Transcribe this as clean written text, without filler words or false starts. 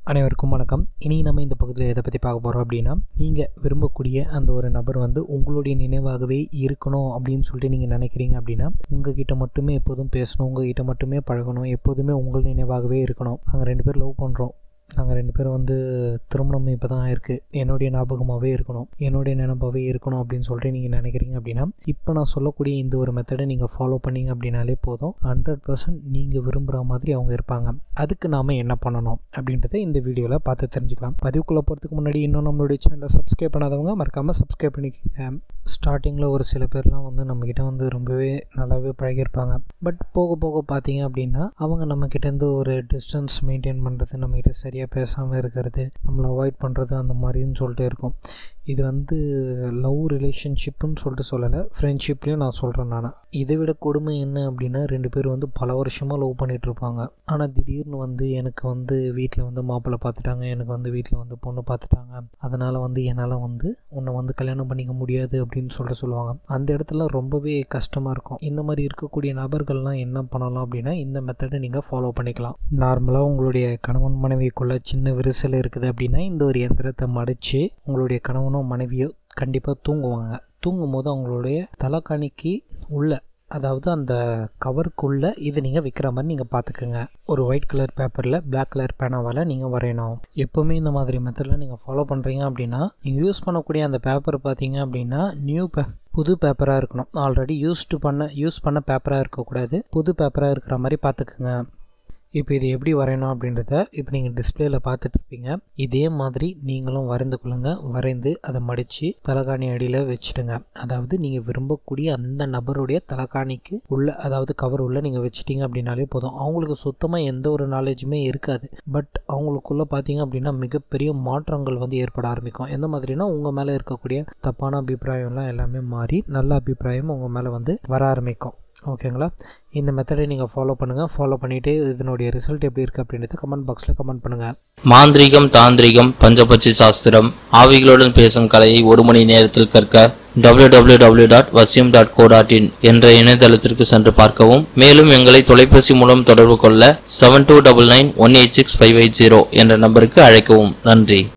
அனைவருக்கும் வணக்கம். இனி நம்ம இந்த பகுதியில் எதை பற்றி பார்க்க போகிறோம் அப்படின்னா, நீங்கள் விரும்பக்கூடிய அந்த ஒரு நபர் உங்களுடைய நினைவாகவே இருக்கணும் அப்படின்னு சொல்லிட்டு நீங்கள் நினைக்கிறீங்க அப்படின்னா, உங்ககிட்ட மட்டுமே எப்போதும் பேசணும், உங்ககிட்ட மட்டுமே பழகணும், எப்போதுமே உங்கள் நினைவாகவே இருக்கணும். நாங்கள் 2 பேர் லவ் பண்ணுறோம், நாங்கள் 2 பேரும் திருமணம் இப்போ தான் ஆயிருக்கு, என்னுடைய ஞாபகமாகவே இருக்கணும், என்னுடைய நினைப்பாகவே இருக்கணும் அப்படின்னு சொல்லிட்டு நீங்கள் நினைக்கிறீங்க அப்படின்னா, இப்போ நான் சொல்லக்கூடிய இந்த ஒரு மெத்தடை நீங்கள் ஃபாலோ பண்ணிங்க அப்படின்னாலே போதும், 100% நீங்கள் விரும்புகிற மாதிரி அவங்க இருப்பாங்க. அதுக்கு நாம் என்ன பண்ணணும் அப்படின்றத இந்த வீடியோவில் பார்த்து தெரிஞ்சுக்கலாம். பதிவுக்குள்ளே போகிறதுக்கு முன்னாடி இன்னும் நம்மளுடைய சேனலை சப்ஸ்கிரைப் பண்ணாதவங்க மறக்காமல் சப்ஸ்கிரைப் பண்ணிக்கோங்க. ஸ்டார்டிங்கில் ஒரு சில பேர்லாம் நம்மக்கிட்ட ரொம்பவே நல்லாவே பழகியிருப்பாங்க. பட் போக போக பார்த்தீங்க அப்படின்னா அவங்க நம்மக்கிட்டேருந்து ஒரு டிஸ்டன்ஸ் மெயின்டைன் பண்ணுறது, நம்மக்கிட்ட சரியாக பேசாமல் இருக்கிறது, நம்மளை அவாய்ட் பண்ணுறது, அந்த மாதிரின்னு சொல்லிட்டு இருக்கும். இது லவ் ரிலேஷன்ஷிப்புன்னு சொல்லிட்டு சொல்லலை, ஃப்ரெண்ட்ஷிப்லேயும் நான் சொல்கிறேன். நான் இதை விட கொடுமை என்ன அப்படின்னா, 2 பேர் பல வருஷமாக லவ் பண்ணிகிட்ருப்பாங்க. ஆனால் திடீர்னு எனக்கு வீட்டில் மாப்பிள்ளை பார்த்துட்டாங்க, எனக்கு வீட்டில் பொண்ணு பார்த்துட்டாங்க, அதனால் என்னால் உன்னை கல்யாணம் பண்ணிக்க முடியாது அப்படின்னு சொல்லிட்டு சொல்லுவாங்க. அந்த இடத்துல ரொம்பவே கஷ்டமாக இருக்கும். இந்த மாதிரி இருக்கக்கூடிய நபர்கள்லாம் என்ன பண்ணலாம் அப்படின்னா, இந்த மெத்தடை நீங்கள் ஃபாலோ பண்ணிக்கலாம். நார்மலாக உங்களுடைய கணவன் மனைவிக்குள்ளே சின்ன விரிசல் இருக்குது அப்படின்னா, இந்த ஒரு இயந்திரத்தை மடித்து உங்களுடைய கணவனும் மனைவியோ கண்டிப்பாக தூங்குவாங்க. தூங்கும் போது அவங்களுடைய தலைக்காணிக்கு உள்ள, அதாவது அந்த கவருக்குள்ளே இதை நீங்கள் வைக்கிற மாதிரி நீங்கள் பார்த்துக்குங்க. ஒரு ஒயிட் கலர் பேப்பரில் பிளாக் கலர் பேனாவால் நீங்கள் வரையணும். எப்போவுமே இந்த மாதிரி மெத்தடில் நீங்கள் ஃபாலோ பண்ணுறீங்க அப்படின்னா, நீங்கள் யூஸ் பண்ணக்கூடிய அந்த பேப்பர் பார்த்தீங்க அப்படின்னா புது பேப்பராக இருக்கணும். ஆல்ரெடி யூஸ் பண்ண பேப்பராக இருக்கக்கூடாது, புது பேப்பராக இருக்கிற மாதிரி பார்த்துக்குங்க. இப்போ இது எப்படி வரையணும் அப்படின்றத இப்போ நீங்கள் டிஸ்பிளேயில் பார்த்துட்ருப்பீங்க. இதே மாதிரி நீங்களும் வரைந்து கொள்ளுங்க. வரைந்து அதை மடித்து தலைகாணி அடியில் வச்சுடுங்க. அதாவது நீங்கள் விரும்பக்கூடிய அந்த நபருடைய தலைகாணிக்கு உள்ள, அதாவது கவர் உள்ள நீங்கள் வச்சிட்டிங்க அப்படின்னாலே போதும். அவங்களுக்கு சுத்தமாக எந்த ஒரு நாலேஜுமே இருக்காது. பட் அவங்களுக்குள்ளே பார்த்தீங்க அப்படின்னா மிகப்பெரிய மாற்றங்கள் ஏற்பட ஆரம்பிக்கும். எந்த மாதிரினா, உங்கள் மேலே இருக்கக்கூடிய தப்பான அபிப்பிராயம்லாம் எல்லாமே மாறி நல்ல அபிப்பிராயம் உங்கள் மேலே வர ஆரம்பிக்கும். ஓகேங்களா? இந்த மெத்தடை நீங்கள் ஃபாலோ பண்ணுங்கள். ஃபாலோ பண்ணிவிட்டு இதனுடைய ரிசல்ட் எப்படி இருக்குது அப்படின்றத கமெண்ட் பாக்ஸில் கமெண்ட் பண்ணுங்கள். மாந்திரீகம், தாந்திரிகம், பஞ்சபட்சி சாஸ்திரம், ஆவிகளுடன் பேசும் கலையை 1 மணி நேரத்தில் கற்க www.vasiyam.co.in என்ற இணையதளத்திற்கு சென்று பார்க்கவும். மேலும் எங்களை தொலைபேசி மூலம் தொடர்பு கொள்ள 7299186580 என்ற நம்பருக்கு அழைக்கவும். நன்றி.